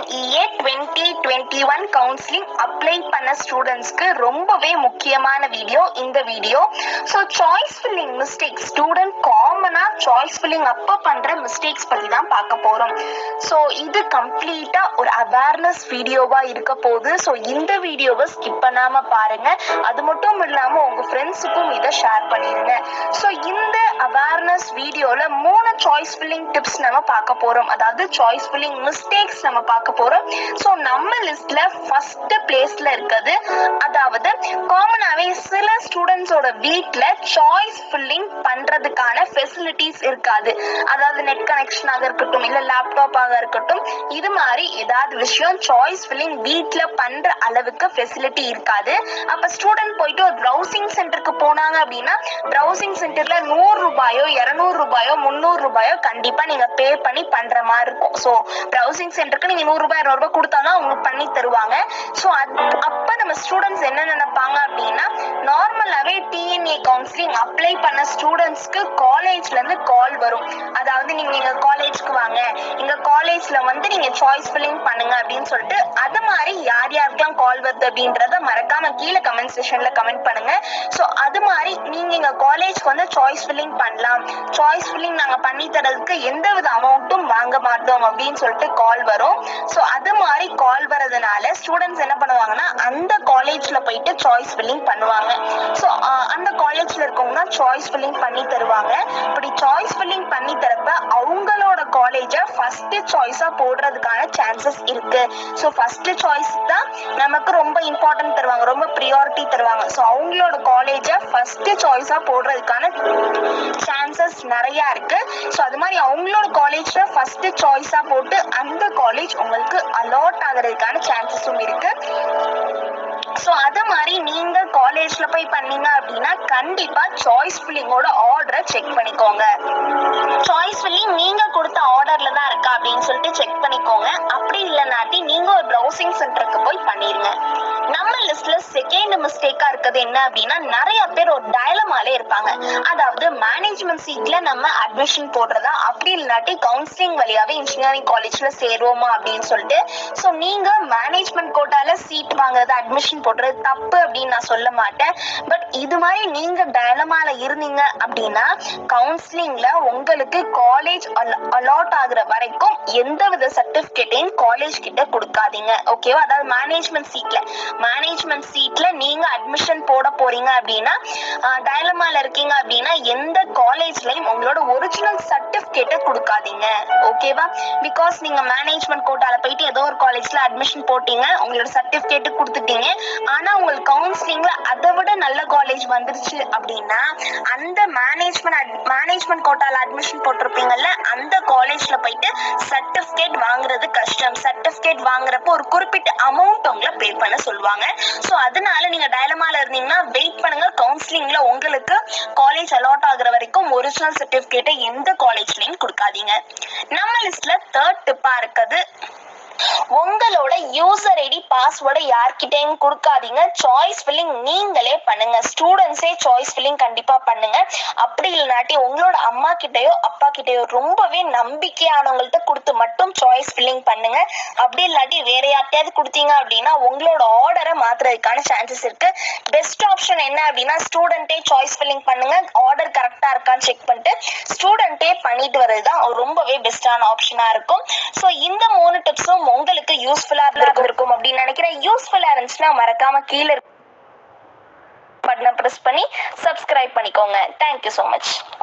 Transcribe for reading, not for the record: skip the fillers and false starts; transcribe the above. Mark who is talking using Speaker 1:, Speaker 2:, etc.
Speaker 1: EA 2021 counselling apply பண்ண ஸ்டூடெண்ட்ஸ்க்கு ரொம்பவே முக்கியமான வீடியோ இந்த video. So choice filling mistakes, student காமனா சாய்ஸ் ஃபில்லிங் அப்போ பண்ற மிஸ்டேக்ஸ் பத்தி தான் பார்க்க போறோம். ஸோ இது கம்ப்ளீட்டா ஒரு அவேர்னஸ் வீடியோவா இருக்க போகுது. ஸோ இந்த வீடியோவை ஸ்கிப் பண்ணாம பாருங்க. அது மட்டும் இல்லாம உங்க ஃப்ரெண்ட்ஸுக்கும் இதை ஷேர் பண்ணிருங்க. ஸோ இந்த அவேர்னஸ் வீடியோல 3 சாய்ஸ் ஃபில்லிங் டிப்ஸ் நம்ம பார்க்க போறோம். அதாவது சாய்ஸ் ஃபில்லிங் மிஸ்டேக்ஸ் நம்ம பார்க்க போறோம். ஸோ நம்ம லிஸ்ட்ல ஃபர்ஸ்ட் பிளேஸ்ல இருக்குது, அதாவது காமனாவே சில ஸ்டூடெண்ட்ஸோட வீட்ல சாய்ஸ் ஃபில்லிங் பண்றதுக்கான ஃபெசிலிட்டிஸ் இருக்காது. அதாவது நெட் கனெக்ஷனாக இருக்கட்டும், இல்ல லேப்டாப்பாக இருக்கட்டும், இது மாதிரி ஏதாவது விஷயம் சாய்ஸ் ஃபில்லிங் வீட்ல பண்ற அளவுக்கு ஃபெசிலிட்டி இருக்காது. அப்ப ஸ்டூடெண்ட் போயிட்டு ஒரு ப்ரௌசிங் சென்டருக்கு போனாங்க அப்படின்னா ப்ரௌசிங் சென்டர்ல 100 ரூபாயோ 200 ரூபாயோ 300 ரூபாயோ கண்டிப்பா நீங்க பே பண்ணி பண்ற மாதிரி இருக்கும். ஸோ ப்ரௌசிங் சென்டருக்கு நீங்க 100 ரூபாய் 200 ரூபாய் கொடுத்தாங்க அவங்க பண்ணி தருவாங்க. ஸோ அப்ப நம்ம ஸ்டூடெண்ட்ஸ் என்ன நினைப்பாங்க அப்படின்னா, நார்மலாவே டிஎன்ஏ கவுன்சிலிங் அப்ளை பண்ண ஸ்டூடெண்ட்ஸ்க்கு காலேஜ்ல இருந்து கால் வரும். அதாவது நீங்க எங்க காலேஜ்க்கு வாங்க, எங்க காலேஜ்ல வந்து நீங்க சாய்ஸ் ஃபில்லிங் பண்ணுங்க அப்படின்னு சொல்லிட்டு, அது மாதிரி யார் யாருக்கெல்லாம் கால் வருது அப்படின்றத மறக்காம கீழே கமெண்ட் செக்ஷன்ல கமெண்ட் பண்ணுங்க. ஸோ அது மாதிரி நீங்க எங்க காலேஜ்க்கு வந்து சாய்ஸ் ஃபில்லிங் பண்ணலாம், சாய்ஸ் ஃபில்லிங் நாங்க பண்ணி தரதுக்கு எந்த வித அமௌண்ட்டும் வாங்க மாட்டோம் அப்படின்னு சொல்லிட்டு கால் வரும். ஸோ அது மாதிரி கால் வரதுனால ஸ்டூடெண்ட்ஸ் என்ன பண்ணுவாங்கன்னா அந்த காலேஜ்ல போயிட்டு சாய்ஸ் ஃபில்லிங் பண்ணுவாங்க. ஸோ அந்த காலேஜ்ல இருக்கவங்க சாய்ஸ் ஃபில்லிங் பண்ணி தருவாங்க. இப்படி சாய்ஸ் ஃபில்லிங் பண்ணி தரப்ப அவங்களோட காலேஜை ஃபர்ஸ்ட் சாய்ஸா போடுறதுக்கான சான்சஸ் இருக்கு. ஸோ ஃபர்ஸ்ட் சாய்ஸ் தான் நமக்கு ரொம்ப இம்பார்ட்டன்ட் தருவாங்க, ரொம்ப ப்ரியாரிட்டி தருவாங்க. ஸோ அவங்களோட காலேஜை ஃபர்ஸ்ட் சாய்ஸா போடுறதுக்கான சான்சஸ் நிறைய இருக்கு. ஸோ அது மாதிரி அவங்களோட காலேஜ்ல ஃபர்ஸ்ட் சாய்ஸா போட்டு அந்த காலேஜ் உங்களுக்கு அலாட் ஆகிறதுக்கான சான்சஸும் இருக்கு. ஸோ அது மாதிரி நீங்க காலேஜ்ல போய் பண்ணீங்க அப்படின்னா கண்டிப்பா சாய்ஸ் ஃபில்லிங்கோட ஆர்டரை செக் பண்ணிக்கோங்க. சாய்ஸ் ஃபில்லிங் நீங்க கொடுத்த ஆர்டர்ல தான் இருக்கா அப்படின்னு சொல்லிட்டு செக் பண்ணிக்கோங்க. அப்படி இல்லைனாட்டி நீங்க ஒரு ப்ரௌசிங் சென்டருக்கு போய் பண்ணிருங்க. நம்ம லிஸ்ட்ல செகண்ட் மிஸ்டேக்கா இருக்குது என்ன அப்படின்னா, நிறைய பேர் ஒரு டயலமாலே இருப்பாங்க. அதாவது மேனேஜ்மெண்ட் சீட்ல நம்ம அட்மிஷன் போடுறதா, அப்படி இல்லாட்டி கவுன்சிலிங் வழியாவே இன்ஜினியரிங் காலேஜ்ல சேருவோமா அப்படின்னு சொல்லிட்டு. ஸோ நீங்க மேனேஜ்மெண்ட் கோட்டால சீட் வாங்குறது, அட்மிஷன் போடுறது தப்பு அப்படின்னு நான் சொல்ல மாட்டேன். பட் இது மாதிரி நீங்க டயலமால இருந்தீங்க அப்படின்னா கவுன்சிலிங்ல உங்களுக்கு காலேஜ் அலாட் ஆகுற வரைக்கும் எந்த வித சர்டிபிகேட்டையும் காலேஜ் கிட்ட கொடுக்காதீங்க. ஓகேவா? அதாவது மேனேஜ்மெண்ட் சீட்ல நீங்க அட்மிஷன் போட போறீங்க அப்படின்னா, டயலமால இருக்கீங்க அப்படின்னா எந்த காலேஜ்லயும் உங்களோட ஒரிஜினல் சர்டிபிகேட்டை கொடுக்காதீங்க. ஓகேவா? பிகாஸ் நீங்க மேனேஜ்மெண்ட் கோட்டால போயிட்டு ஏதோ ஒரு காலேஜ்ல அட்மிஷன் போட்டீங்க, உங்களோட சர்டிபிகேட் கொடுத்துட்டீங்க. ஆனா உங்களுக்கு கவுன்சிலிங்ல அதை விட நல்ல காலேஜ் வந்துருச்சு அப்படின்னா அந்த மேனேஜ்மெண்ட் கோட்டால அட்மிஷன் போட்டிருப்பீங்கல்ல, அந்த காலேஜ்ல போயிட்டு சர்டிபிகேட் வாங்குறது கஷ்டம். சர்டிபிகேட் வாங்குறப்போ ஒரு குறிப்பிட்ட அமௌண்ட் உங்களை பே பண்ண சொல்லுவாங்க. ஸோ அதனால நீங்க டயலமால இருந்தீங்கன்னா வெயிட் பண்ணுங்க. கவுன்சிலிங்ல உங்களுக்கு காலேஜ் அலாட் ஆகுற வரைக்கும் ஒரிஜினல் சர்டிபிகேட்டை எந்த காலேஜ்லயும் கொடுக்காதீங்க. நம்ம லிஸ்ட்ல தேர்ட் டிப்பா இருக்குது, உங்களோட யூசர் ஐடி பாஸ்வேர்டை யார்கிட்டையும் கொடுக்காதீங்க. சாய்ஸ் ஃபில்லிங் நீங்களே பண்ணுங்க. ஸ்டூடெண்ட்ஸே சாய்ஸ் ஃபில்லிங் கண்டிப்பா பண்ணுங்க. அப்படி இல்லைனாட்டி உங்களோட அம்மா கிட்டயோ அப்பா கிட்டயோ ரொம்பவே நம்பிக்கையானவங்கள்ட்ட கொடுத்து மட்டும் சாய்ஸ் ஃபில்லிங் பண்ணுங்க. அப்படி இல்லாட்டி வேற யார்கிட்டயாவது கொடுத்தீங்க அப்படின்னா உங்களோட ஆர்டரை மாத்துறதுக்கான சான்சஸ் இருக்கு. பெஸ்ட் ஆப்ஷன் என்ன அப்படின்னா ஸ்டூடெண்டே சாய்ஸ் ஃபில்லிங் பண்ணுங்க. ஆர்டர் கரெக்டா இருக்கான்னு செக் பண்ணிட்டு ஸ்டூடெண்டே பண்ணிட்டு வர்றதுதான் ரொம்பவே பெஸ்டான ஆப்ஷனா இருக்கும். ஸோ இந்த 3 டிப்ஸும் உங்களுக்கு யூஸ்ஃபுல்லா இருக்கும் அப்படின்னு நினைக்கிறேன். யூஸ்ஃபுல்லா இருந்துச்சுன்னா மறக்காம கீழே பட்டனை பிரஸ் பண்ணி சப்ஸ்கிரைப் பண்ணிக்கோங்க. Thank you so much.